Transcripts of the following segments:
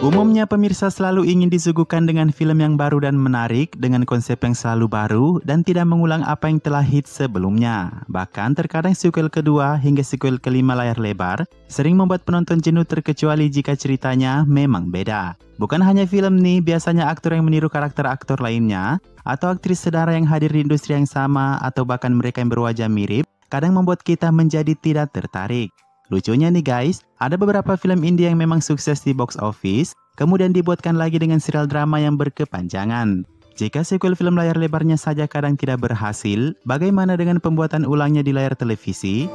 Umumnya pemirsa selalu ingin disuguhkan dengan film yang baru dan menarik, dengan konsep yang selalu baru dan tidak mengulang apa yang telah hits sebelumnya. Bahkan terkadang sequel kedua hingga sequel kelima layar lebar sering membuat penonton jenuh terkecuali jika ceritanya memang beda. Bukan hanya film nih, biasanya aktor yang meniru karakter aktor lainnya, atau aktris sedara yang hadir di industri yang sama, atau bahkan mereka yang berwajah mirip, kadang membuat kita menjadi tidak tertarik. Lucunya nih guys, ada beberapa film India yang memang sukses di box office, kemudian dibuatkan lagi dengan serial drama yang berkepanjangan. Jika sequel film layar lebarnya saja kadang tidak berhasil, bagaimana dengan pembuatan ulangnya di layar televisi?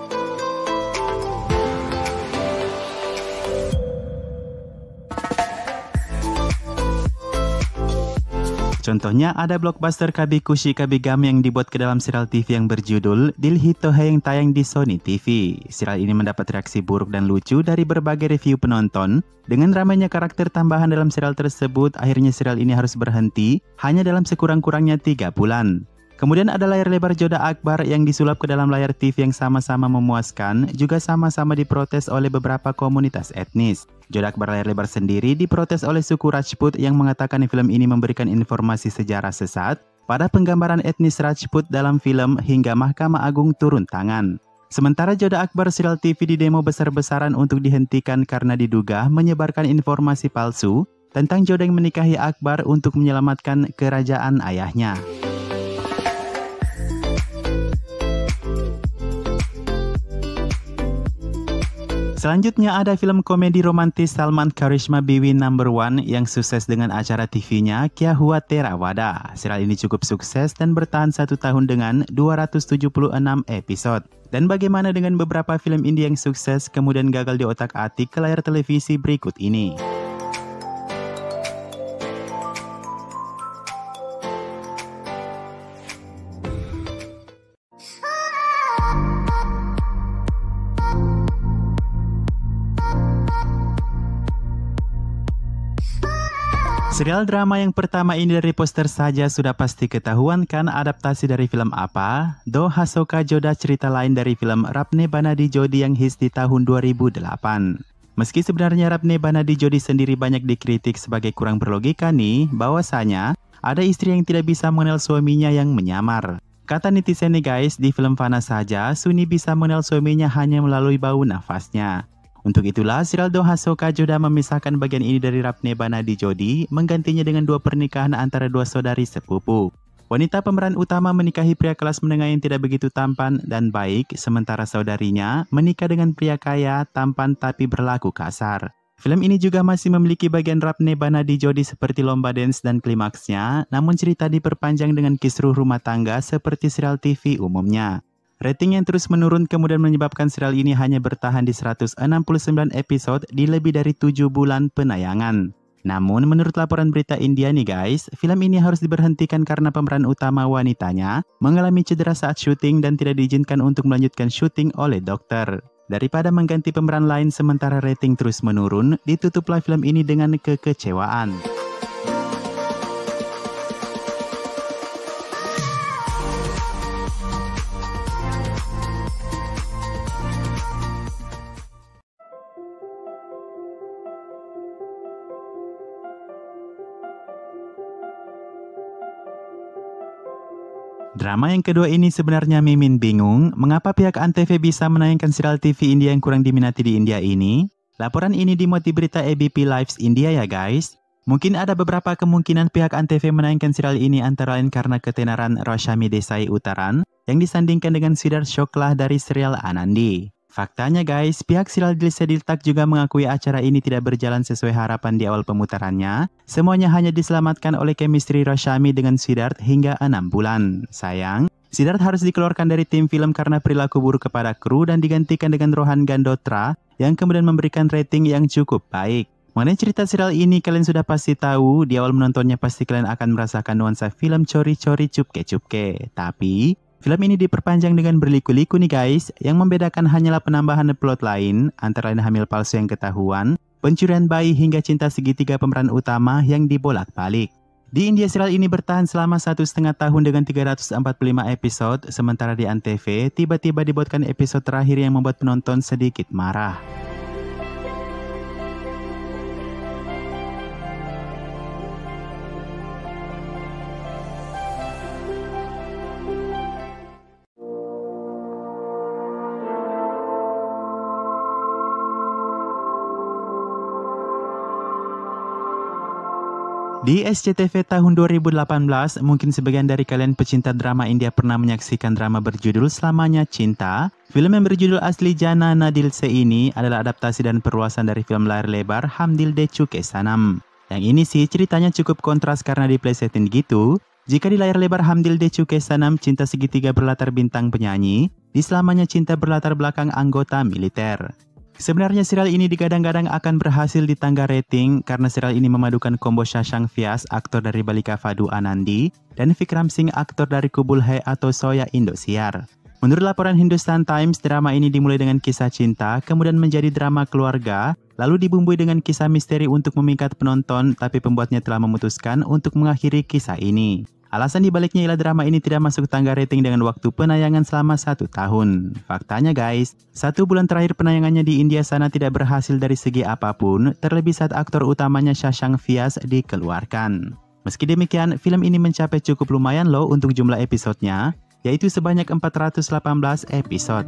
Contohnya ada blockbuster Kabhi Khushi Kabhie Gham yang dibuat ke dalam serial TV yang berjudul Dil Hi To Hai yang tayang di Sony TV. Serial ini mendapat reaksi buruk dan lucu dari berbagai review penonton. Dengan ramainya karakter tambahan dalam serial tersebut, akhirnya serial ini harus berhenti hanya dalam sekurang-kurangnya 3 bulan. Kemudian ada layar lebar Jodha Akbar yang disulap ke dalam layar TV yang sama-sama memuaskan, juga sama-sama diprotes oleh beberapa komunitas etnis. Jodha Akbar layar lebar sendiri diprotes oleh suku Rajput yang mengatakan film ini memberikan informasi sejarah sesat pada penggambaran etnis Rajput dalam film hingga Mahkamah Agung turun tangan. Sementara Jodha Akbar serial TV didemo besar-besaran untuk dihentikan karena diduga menyebarkan informasi palsu tentang Jodha yang menikahi Akbar untuk menyelamatkan kerajaan ayahnya. Selanjutnya ada film komedi romantis Salman Karishma Biwi No. 1 yang sukses dengan acara TV-nya Kya Hua Tera Wada. Serial ini cukup sukses dan bertahan 1 tahun dengan 276 episode. Dan bagaimana dengan beberapa film India yang sukses kemudian gagal diotak-atik ke layar televisi berikut ini? Serial drama yang pertama ini dari poster saja sudah pasti ketahuan kan adaptasi dari film apa? Do Hasoka Joda cerita lain dari film Rapne Banadi Jodi yang hits di tahun 2008. Meski sebenarnya Rapne Banadi Jodi sendiri banyak dikritik sebagai kurang berlogika nih, bahwasanya ada istri yang tidak bisa mengenal suaminya yang menyamar. Kata netizen nih guys, di film Fana saja Suni bisa mengenal suaminya hanya melalui bau nafasnya. Untuk itulah, serial Do Hasoka Joda memisahkan bagian ini dari Rapne Banadi Jodi, menggantinya dengan 2 pernikahan antara 2 saudari sepupu. Wanita pemeran utama menikahi pria kelas menengah yang tidak begitu tampan dan baik, sementara saudarinya menikah dengan pria kaya, tampan tapi berlaku kasar. Film ini juga masih memiliki bagian Rapne Banadi Jodi seperti lomba dance dan klimaksnya, namun cerita diperpanjang dengan kisruh rumah tangga seperti serial TV umumnya. Rating yang terus menurun kemudian menyebabkan serial ini hanya bertahan di 169 episode di lebih dari 7 bulan penayangan. Namun menurut laporan berita India nih guys, film ini harus diberhentikan karena pemeran utama wanitanya mengalami cedera saat syuting dan tidak diizinkan untuk melanjutkan syuting oleh dokter. Daripada mengganti pemeran lain sementara rating terus menurun, ditutuplah film ini dengan kekecewaan. Drama yang kedua ini sebenarnya Mimin bingung mengapa pihak Antv bisa menayangkan serial TV India yang kurang diminati di India ini. Laporan ini dimuat di berita ABP Lives India ya guys. Mungkin ada beberapa kemungkinan pihak Antv menayangkan serial ini antara lain karena ketenaran Rashmi Desai Uttaran yang disandingkan dengan Siddharth Shoklah dari serial Anandi. Faktanya guys, pihak serial Dil Se Dil Tak juga mengakui acara ini tidak berjalan sesuai harapan di awal pemutarannya. Semuanya hanya diselamatkan oleh chemistry Rashmi dengan Siddharth hingga 6 bulan. Sayang, Siddharth harus dikeluarkan dari tim film karena perilaku buruk kepada kru dan digantikan dengan Rohan Gandotra yang kemudian memberikan rating yang cukup baik. Mengenai cerita serial ini kalian sudah pasti tahu, di awal menontonnya pasti kalian akan merasakan nuansa film cori-cori cupke-cupke. Tapi film ini diperpanjang dengan berliku-liku nih guys, yang membedakan hanyalah penambahan plot lain, antara lain hamil palsu yang ketahuan, pencurian bayi hingga cinta segitiga pemeran utama yang dibolak-balik. Di India serial ini bertahan selama 1,5 tahun dengan 345 episode, sementara di Antv tiba-tiba dibuatkan episode terakhir yang membuat penonton sedikit marah. Di SCTV tahun 2018, mungkin sebagian dari kalian pecinta drama India pernah menyaksikan drama berjudul Selamanya Cinta. Film yang berjudul asli Jana Na Dil Se ini adalah adaptasi dan perluasan dari film layar lebar Hum Dil De Chuke Sanam. Yang ini sih ceritanya cukup kontras karena diplesetin gitu. Jika di layar lebar Hum Dil De Chuke Sanam cinta segitiga berlatar bintang penyanyi, di Selamanya Cinta berlatar belakang anggota militer. Sebenarnya serial ini digadang-gadang akan berhasil di tangga rating karena serial ini memadukan kombo Shashank Vyas, aktor dari Balika Fadu Anandi, dan Vikram Singh, aktor dari Kubul Hai atau Soya Indosiar. Menurut laporan Hindustan Times, drama ini dimulai dengan kisah cinta, kemudian menjadi drama keluarga, lalu dibumbui dengan kisah misteri untuk memikat penonton, tapi pembuatnya telah memutuskan untuk mengakhiri kisah ini. Alasan dibaliknya ialah drama ini tidak masuk tangga rating dengan waktu penayangan selama 1 tahun. Faktanya guys, 1 bulan terakhir penayangannya di India sana tidak berhasil dari segi apapun, terlebih saat aktor utamanya Shashank Vyas dikeluarkan. Meski demikian, film ini mencapai cukup lumayan loh untuk jumlah episodenya, yaitu sebanyak 418 episode.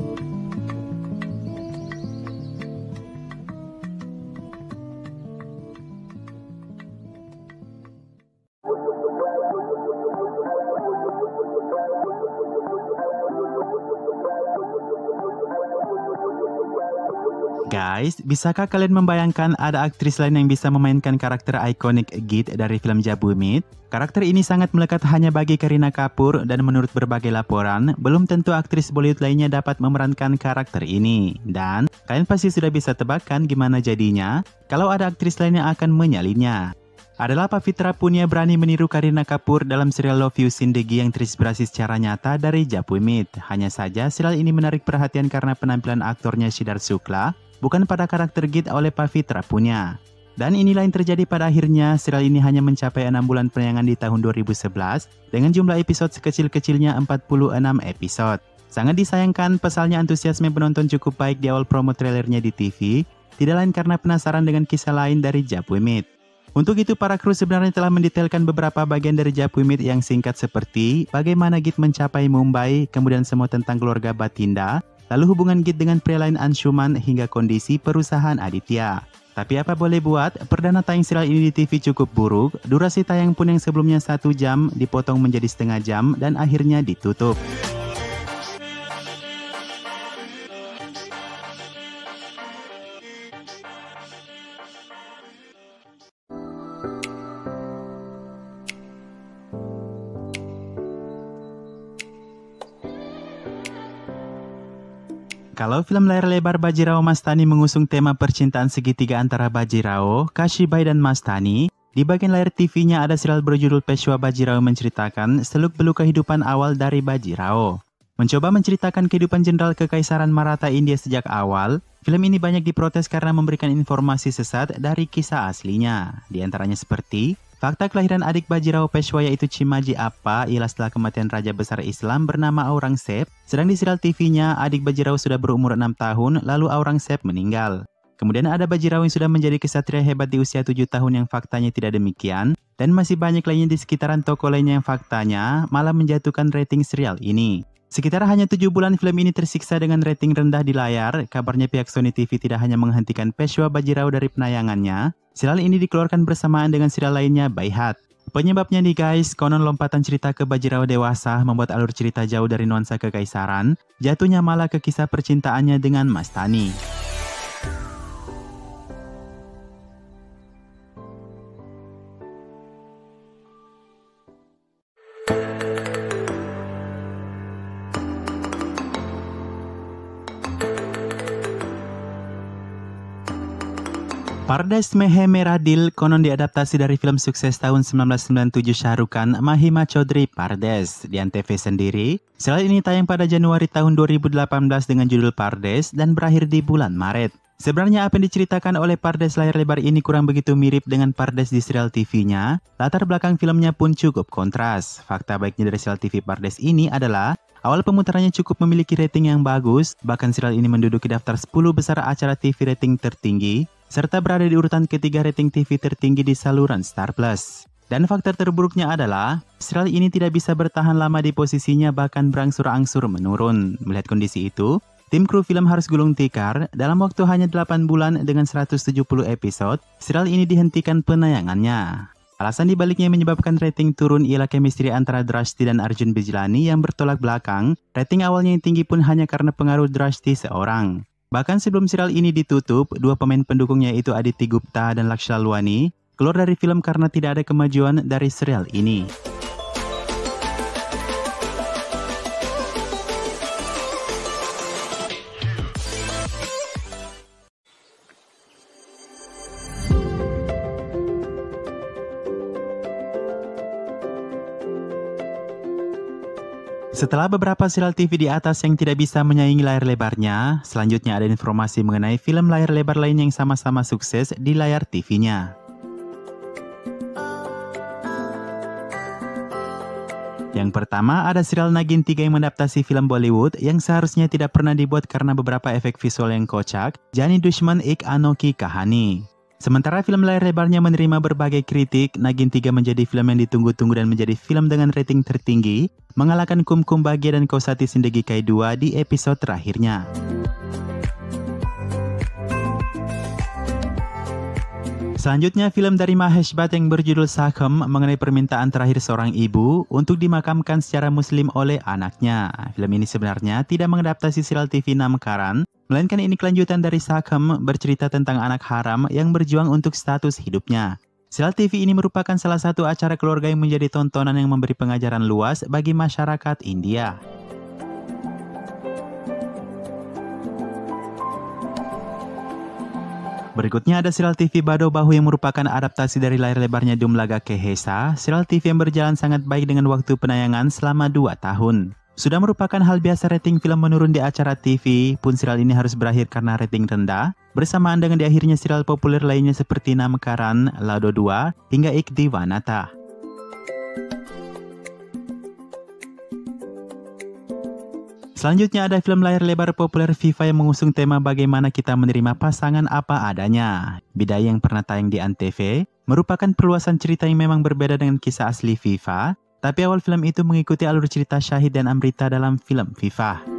Guys, bisakah kalian membayangkan ada aktris lain yang bisa memainkan karakter ikonik Geet dari film Jabu Meet? Karakter ini sangat melekat hanya bagi Kareena Kapoor dan menurut berbagai laporan, belum tentu aktris Bollywood lainnya dapat memerankan karakter ini. Dan kalian pasti sudah bisa tebakkan gimana jadinya kalau ada aktris lain yang akan menyalinnya. Adalah Pavitra Punia berani meniru Kareena Kapoor dalam serial Love You Zindagi yang terinspirasi secara nyata dari Jabu Meet. Hanya saja serial ini menarik perhatian karena penampilan aktornya Siddharth Shukla, bukan pada karakter Geet oleh Pavitra Punia. Dan inilah yang terjadi pada akhirnya, serial ini hanya mencapai 6 bulan penayangan di tahun 2011 dengan jumlah episode sekecil-kecilnya 46 episode. Sangat disayangkan, pasalnya antusiasme penonton cukup baik di awal promo trailernya di TV, tidak lain karena penasaran dengan kisah lain dari Jabu Meet. Untuk itu, para kru sebenarnya telah mendetailkan beberapa bagian dari Jabu Meet yang singkat seperti bagaimana Geet mencapai Mumbai, kemudian semua tentang keluarga Bathinda, lalu hubungan Geet dengan pria lain Anshuman hingga kondisi perusahaan Aditya. Tapi apa boleh buat, perdana tayang serial ini di TV cukup buruk, durasi tayang pun yang sebelumnya 1 jam dipotong menjadi setengah jam dan akhirnya ditutup. Kalau film layar lebar Bajirao Mastani mengusung tema percintaan segitiga antara Bajirao, Kashibai dan Mastani, di bagian layar TV-nya ada serial berjudul Peshwa Bajirao menceritakan seluk-beluk kehidupan awal dari Bajirao. Mencoba menceritakan kehidupan jenderal Kekaisaran Maratha India sejak awal, film ini banyak diprotes karena memberikan informasi sesat dari kisah aslinya. Di antaranya seperti fakta kelahiran adik Bajirao Peshwa yaitu Chimaji Appa ialah setelah kematian Raja Besar Islam bernama Aurangzeb, sedang di serial TV-nya adik Bajirao sudah berumur 6 tahun lalu Aurangzeb meninggal. Kemudian ada Bajirao yang sudah menjadi kesatria hebat di usia 7 tahun yang faktanya tidak demikian, dan masih banyak lainnya di sekitaran tokoh lainnya yang faktanya malah menjatuhkan rating serial ini. Sekitar hanya 7 bulan film ini tersiksa dengan rating rendah di layar, kabarnya pihak Sony TV tidak hanya menghentikan Peshwa Bajirao dari penayangannya, serial ini dikeluarkan bersamaan dengan serial lainnya Baihat. Penyebabnya nih guys, konon lompatan cerita ke Bajirao dewasa membuat alur cerita jauh dari nuansa kekaisaran, jatuhnya malah ke kisah percintaannya dengan Mastani. Pardes Mein Hai Mera Dil konon diadaptasi dari film sukses tahun 1997 Shah Rukh Khan Mahima Chaudhry Pardes. Di Antv sendiri, serial ini tayang pada Januari tahun 2018 dengan judul Pardes dan berakhir di bulan Maret. Sebenarnya apa yang diceritakan oleh Pardes layar lebar ini kurang begitu mirip dengan Pardes di serial TV-nya, latar belakang filmnya pun cukup kontras. Fakta baiknya dari serial TV Pardes ini adalah awal pemutarannya cukup memiliki rating yang bagus, bahkan serial ini menduduki daftar 10 besar acara TV rating tertinggi, serta berada di urutan ketiga rating TV tertinggi di saluran Star Plus. Dan faktor terburuknya adalah, serial ini tidak bisa bertahan lama di posisinya bahkan berangsur-angsur menurun. Melihat kondisi itu, tim kru film harus gulung tikar, dalam waktu hanya 8 bulan dengan 170 episode, serial ini dihentikan penayangannya. Alasan dibaliknya yang menyebabkan rating turun ialah chemistry antara Drashti dan Arjun Bijlani yang bertolak belakang. Rating awalnya yang tinggi pun hanya karena pengaruh Drashti seorang. Bahkan sebelum serial ini ditutup, dua pemain pendukungnya yaitu Aditi Gupta dan Lakshya Luani keluar dari film karena tidak ada kemajuan dari serial ini. Setelah beberapa serial TV di atas yang tidak bisa menyaingi layar lebarnya, selanjutnya ada informasi mengenai film layar lebar lain yang sama-sama sukses di layar TV-nya. Yang pertama ada serial Nagin 3 yang mengadaptasi film Bollywood yang seharusnya tidak pernah dibuat karena beberapa efek visual yang kocak, Jani Dushman Ek Anoki Kahani. Sementara film layar lebarnya menerima berbagai kritik, Nagin 3 menjadi film yang ditunggu-tunggu dan menjadi film dengan rating tertinggi, mengalahkan Kum Kum Bagya dan Kausati Sindegi Kai 2 di episode terakhirnya. Selanjutnya film dari Mahesh Bhatt yang berjudul Sakhem mengenai permintaan terakhir seorang ibu untuk dimakamkan secara muslim oleh anaknya. Film ini sebenarnya tidak mengadaptasi serial TV Namkaran, melainkan ini kelanjutan dari Sakhem bercerita tentang anak haram yang berjuang untuk status hidupnya. Serial TV ini merupakan salah satu acara keluarga yang menjadi tontonan yang memberi pengajaran luas bagi masyarakat India. Berikutnya ada serial TV Bado Bahu yang merupakan adaptasi dari layar lebarnya Dumlaga Kehesa, serial TV yang berjalan sangat baik dengan waktu penayangan selama 2 tahun. Sudah merupakan hal biasa rating film menurun di acara TV, pun serial ini harus berakhir karena rating rendah, bersamaan dengan di akhirnya serial populer lainnya seperti Namkaran, Lado 2, hingga Ik Divanata. Selanjutnya ada film layar lebar populer Viva yang mengusung tema bagaimana kita menerima pasangan apa adanya. Bidai yang pernah tayang di Antv merupakan perluasan cerita yang memang berbeda dengan kisah asli Viva, tapi awal film itu mengikuti alur cerita Syahid dan Amrita dalam film Viva.